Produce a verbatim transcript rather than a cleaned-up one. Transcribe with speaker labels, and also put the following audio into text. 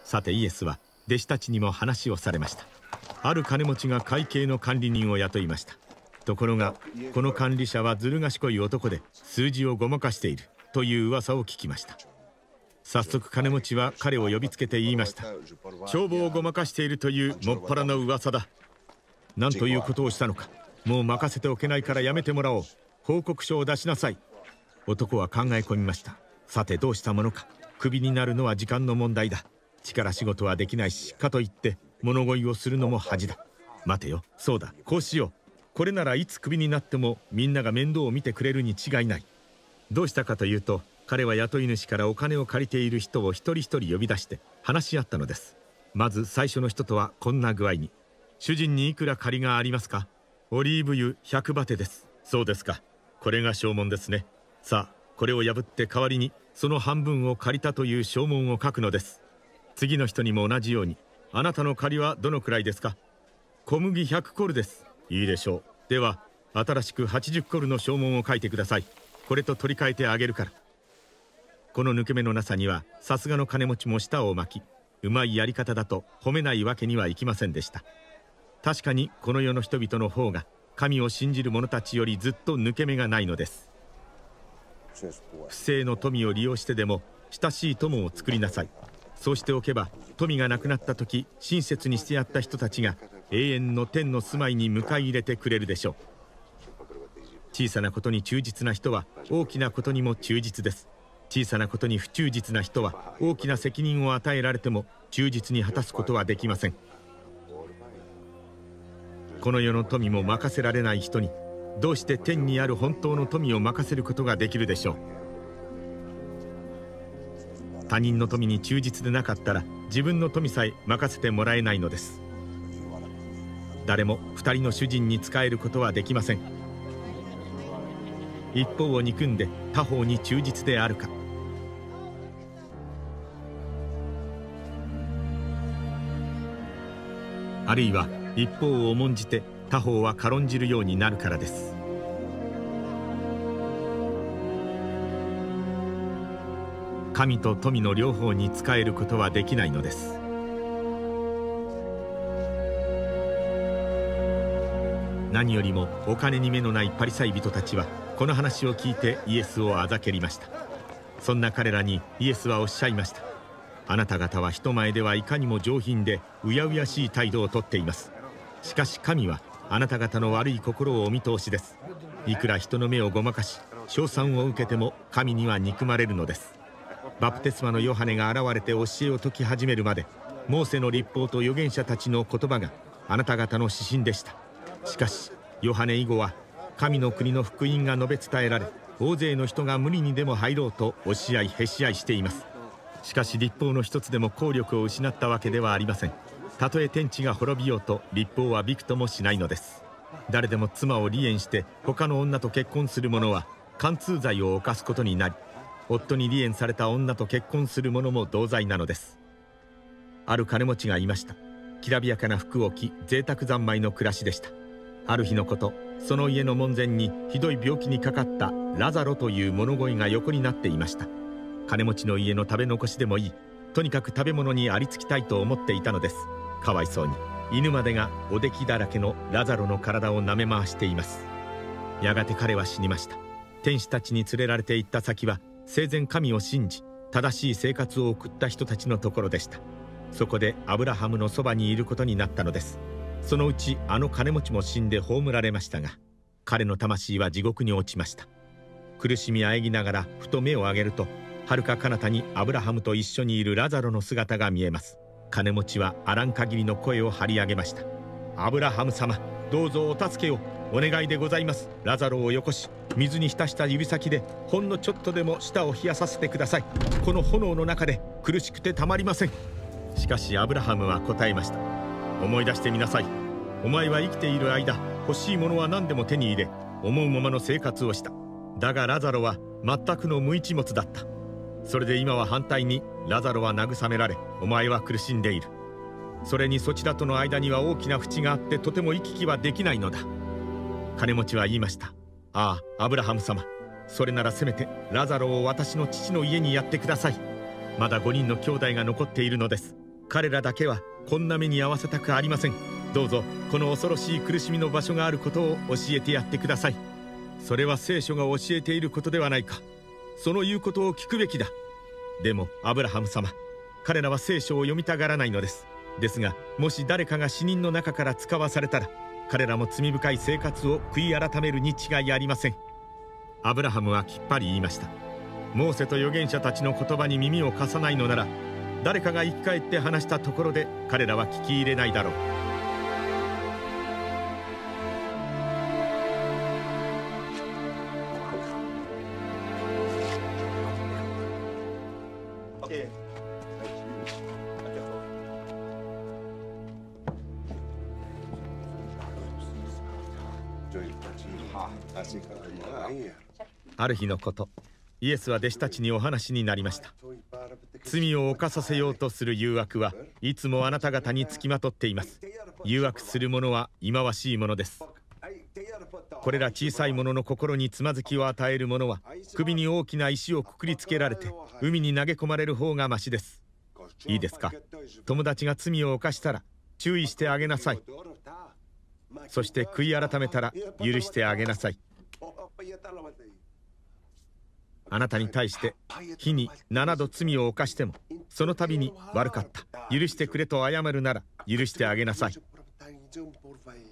Speaker 1: さてイエスは弟子たちにも話をされました。ある金持ちが会計の管理人を雇いました。ところがこの管理者はずる賢い男で数字をごまかしているという噂を聞きました。早速金持ちは彼を呼びつけて言いました。帳簿をごまかしているというもっぱらの噂だ。何ということをしたのか。もう任せておけないからやめてもらおう。報告書を出しなさい。男は考え込みました。さてどうしたものか。クビになるのは時間の問題だ。力仕事はできないし、かといって物乞いをするのも恥だ。待てよ、そうだ、こうしよう。これならいつクビになってもみんなが面倒を見てくれるに違いない。どうしたかというと、彼は雇い主からお金を借りている人を一人一人呼び出して話し合ったのです。まず最初の人とはこんな具合に。主人にいくら借りがありますか。オリーブ油ひゃくバテです。そうですか。これが証文ですね。さあこれを破って代わりにその半分を借りたという証文を書くのです。次の人にも同じように。あなたの借りはどのくらいですか。小麦ひゃくコルです。いいでしょう。では新しくはちじゅっコルの証文を書いてください。これと取り替えてあげるから。この抜け目のなさにはさすがの金持ちも舌を巻き、うまいやり方だと褒めないわけにはいきませんでした。確かにこの世の人々の方が神を信じる者たちよりずっと抜け目がないのです。不正の富を利用してでも親しい友を作りなさい。そうしておけば富がなくなった時、親切にしてやった人たちが永遠の天の住まいに迎え入れてくれるでしょう。小さなことに忠実な人は大きなことにも忠実です。小さなことに不忠実な人は大きな責任を与えられても忠実に果たすことはできません。この世の富も任せられない人にどうして天にある本当の富を任せることができるでしょう。他人の富に忠実でなかったら自分の富さえ任せてもらえないのです。誰も二人の主人に仕えることはできません。一方を憎んで他方に忠実であるか、あるいは一方を重んじて他方は軽んじるようになるからです。神と富の両方に仕えることはできないのです。何よりもお金に目のないパリサイ人たちはこの話を聞いてイエスをあざけりました。そんな彼らにイエスはおっしゃいました。あなた方は人前ではいかにも上品でうやうやしい態度をとっています。しかし神はあなた方の悪い心をお見通しです。いくら人の目をごまかし称賛を受けても神には憎まれるのです。バプテスマのヨハネが現れて教えを説き始めるまで、モーセの律法と預言者たちの言葉があなた方の指針でした。しかしヨハネ以後は神の国の福音が述べ伝えられ、大勢の人が無理にでも入ろうと押し合いへし合いしています。しかし律法の一つでも効力を失ったわけではありません。たとえ天地が滅びようと律法はびくともしないのです。誰でも妻を離縁して他の女と結婚する者は姦通罪を犯すことになり、夫に離縁された女と結婚する者も同罪なのです。ある金持ちがいました。きらびやかな服を着、贅沢三昧の暮らしでした。ある日のこと、その家の門前にひどい病気にかかったラザロという物乞いが横になっていました。金持ちの家の食べ残しでもいい、とにかく食べ物にありつきたいと思っていたのです。かわいそうに犬までがおできだらけのラザロの体を舐め回しています。やがて彼は死にました。天使たちに連れられて行った先は生前神を信じ正しい生活を送った人たちのところでした。そこでアブラハムのそばにいることになったのです。そのうちあの金持ちも死んで葬られましたが、彼の魂は地獄に落ちました。苦しみあえぎながらふと目を上げると、はるか彼方にアブラハムと一緒にいるラザロの姿が見えます。金持ちはあらん限りの声を張り上げました。アブラハム様、どうぞお助けをお願いでございます。ラザロをよこし、水に浸した指先でほんのちょっとでも舌を冷やさせてください。この炎の中で苦しくてたまりません。しかしアブラハムは答えました。思い出してみなさい。お前は生きている間、欲しいものは何でも手に入れ、思うままの生活をした。だがラザロは全くの無一物だった。それで今は反対にラザロは慰められ、お前は苦しんでいる。それにそちらとの間には大きな淵があってとても行き来はできないのだ。金持ちは言いました。ああ、アブラハム様、それならせめてラザロを私の父の家にやってください。まだごにんの兄弟が残っているのです。 彼らだけはこんな目に遭わせたくありません。どうぞこの恐ろしい苦しみの場所があることを教えてやってください。それは聖書が教えていることではないか。その言うことを聞くべきだ。でもアブラハム様、彼らは聖書を読みたがらないのです。ですがもし誰かが死人の中から使わされたら、彼らも罪深い生活を悔い改めるに違いありません。アブラハムはきっぱり言いました。モーセと預言者たちの言葉に耳を貸さないのなら、誰かが生き返って話したところで彼らは聞き入れないだろう。ある日のこと、イエスは弟子たちにお話になりました。罪を犯させようとする誘惑はいつもあなた方につきまとっています。誘惑する者は忌まわしいものです。これら小さい者の心につまずきを与える者は、首に大きな石をくくりつけられて海に投げ込まれる方がましです。いいですか。友達が罪を犯したら注意してあげなさい。そして悔い改めたら許してあげなさい。あなたに対して日にななど罪を犯しても、その度に悪かった、許してくれと謝るなら許してあげなさい。